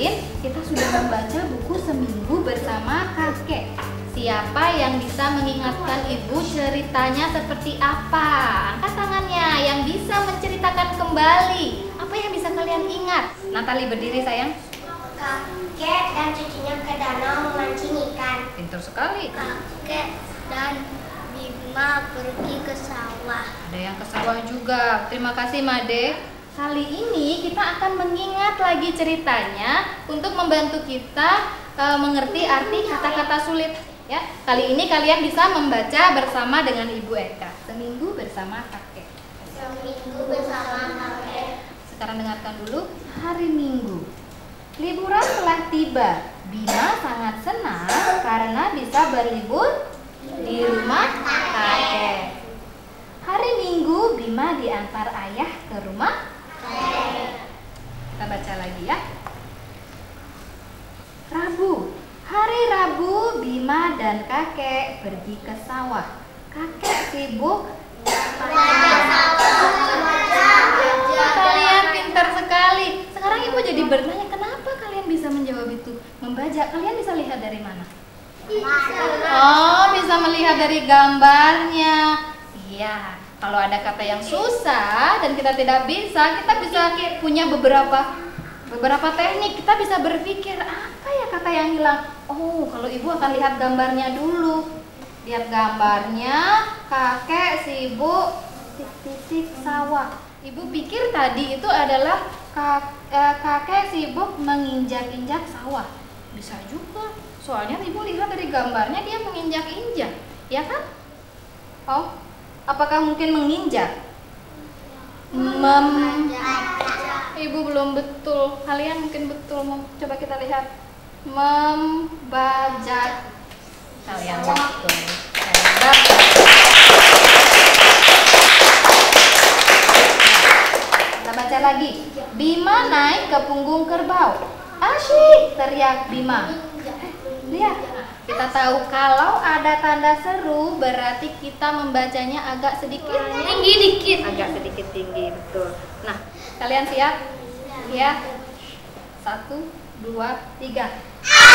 kemarin kita sudah membaca buku Seminggu Bersama Kakek. Siapa yang bisa mengingatkan ibu ceritanya seperti apa? Angkat tangannya yang bisa menceritakan kembali. Apa yang bisa kalian ingat? Natali berdiri sayang. Kakek dan cucunya ke danau memancing ikan. Pintar sekali. Kakek dan Bima pergi ke sawah. Ada yang ke sawah juga. Terima kasih Made. Kali ini kita akan mengingat lagi ceritanya untuk membantu kita mengerti arti kata-kata sulit. Ya, kali ini kalian bisa membaca bersama dengan Ibu Eka. Seminggu Bersama Kakek. Seminggu Bersama Kakek. Sekarang dengarkan dulu. Hari Minggu. Liburan telah tiba. Bima sangat senang karena bisa berlibur di rumah kakek. Hari Minggu Bima diantar ayah ke rumah kakek. Kita baca lagi ya. Rabu. Hari Rabu Bima dan kakek pergi ke sawah. Kakek sibuk Kalian pintar sekali. Sekarang ibu jadi bertanya, kenapa kalian bisa menjawab itu? Membajak, kalian bisa lihat dari mana? Oh, bisa melihat dari gambarnya. Iya, kalau ada kata yang susah dan kita tidak bisa, kita bisa punya beberapa teknik. Kita bisa berpikir, apa ya kata yang hilang? Oh, kalau ibu akan lihat gambarnya dulu. Lihat gambarnya, kakek sibuk titik sawah. Ibu pikir tadi itu adalah kakek sibuk menginjak-injak sawah. Bisa juga, soalnya ibu lihat dari gambarnya dia menginjak-injak, ya kan? Oh, apakah mungkin menginjak? Ibu belum betul, kalian mungkin betul. Coba kita lihat. Membajak. Kalian betul. Kita baca lagi. Bima naik ke punggung kerbau. Asyik, teriak Bima. Lihat, kita tahu kalau ada tanda seru berarti kita membacanya agak sedikit tinggi dikit. Agak sedikit tinggi, betul. Nah, kalian siap? Ya. 1, 2, 3.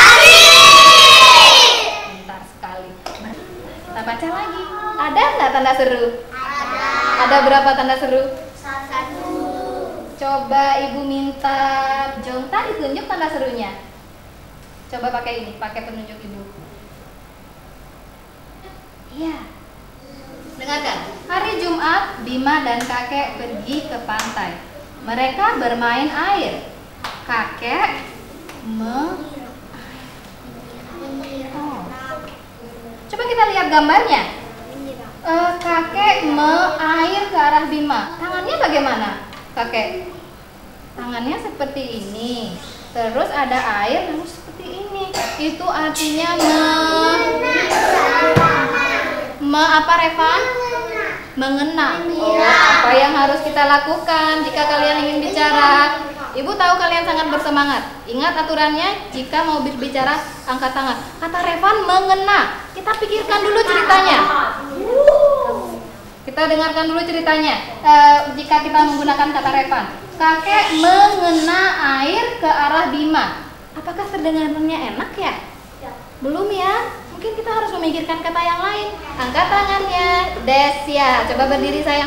Pintar sekali. Kita baca lagi. Ada nggak tanda seru? Ada berapa tanda seru? 1. Coba ibu minta Jongta ditunjuk tanda serunya. Coba pakai ini, pakai penunjuk ibu. Iya. Dengarkan. Hari Jumat, Bima dan kakek pergi ke pantai. Mereka bermain air. Kakek Coba kita lihat gambarnya. Kakek air ke arah Bima. Tangannya bagaimana? Kakek. Tangannya seperti ini. Terus ada air lalu seperti ini. Itu artinya apa Revan? Mengena. Oh, apa yang harus kita lakukan jika kalian ingin bicara? Ibu tahu kalian sangat bersemangat. Ingat aturannya, jika mau berbicara angkat tangan. Kata Revan mengena. Kita pikirkan dulu ceritanya. Kita dengarkan dulu ceritanya. Jika kita menggunakan kata Revan, kakek mengena air ke arah Bima. Apakah terdengarnya enak ya? Belum ya? Mungkin kita harus memikirkan kata yang lain. Angkat tangannya, Desya. Coba berdiri sayang.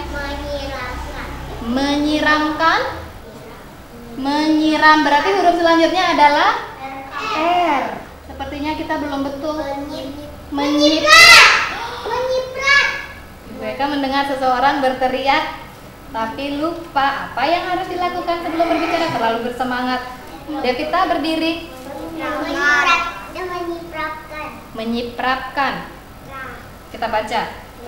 Menyiramkan. Menyiram berarti huruf selanjutnya adalah R. Sepertinya kita belum betul. Menyiprat. Mereka mendengar seseorang berteriak tapi lupa apa yang harus dilakukan sebelum berbicara. Terlalu bersemangat. Devita berdiri. Menyiprapkan. Kita baca.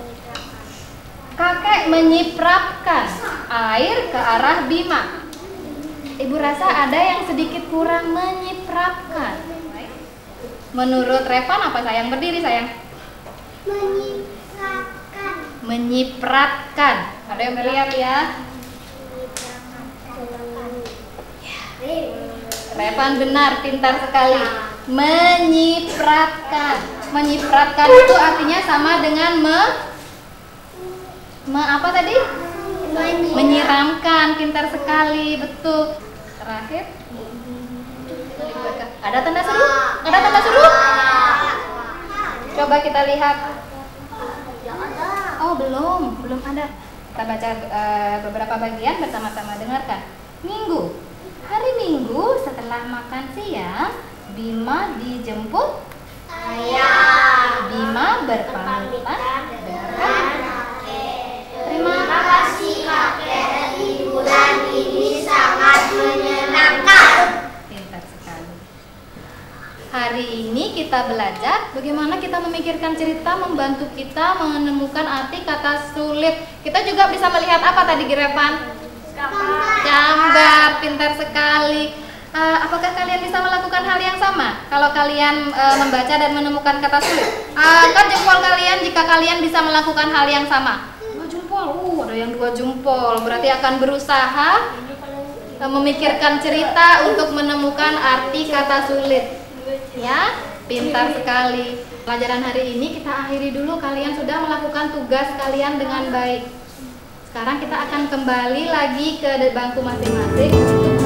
Kakek menyiprapkan air ke arah Bima. Ibu rasa ada yang sedikit kurang menyiprapkan. Menurut Revan apa sayang? Berdiri sayang. Menyipratkan. Ada yang melihat ya? Revan benar, pintar sekali. Menyipratkan. Menyipratkan itu artinya sama dengan apa tadi? Menyiramkan. Pintar sekali, betul. Terakhir. Ada tanda seru? Ada tanda seru? Coba kita lihat. Oh, belum ada. Kita baca beberapa bagian bersama-sama, dengarkan. Minggu. Hari Minggu setelah makan siang, Bima dijemput ayah. Bima berpamitan dengan terima kasih kakek, liburan ini sangat menyenangkan. Pintar sekali. Hari ini kita belajar bagaimana kita memikirkan cerita membantu kita menemukan arti kata sulit. Kita juga bisa melihat apa tadi, Girevan? Gambar. Pintar sekali. Apakah kalian bisa melakukan hal yang sama kalau kalian membaca dan menemukan kata sulit? Angkat jempol kalian jika kalian bisa melakukan hal yang sama. 2 jempol. Ada yang 2 jempol. Berarti akan berusaha memikirkan cerita untuk menemukan arti kata sulit. Ya, pintar sekali. Pelajaran hari ini kita akhiri dulu. Kalian sudah melakukan tugas kalian dengan baik. Sekarang kita akan kembali lagi ke bangku masing-masing untuk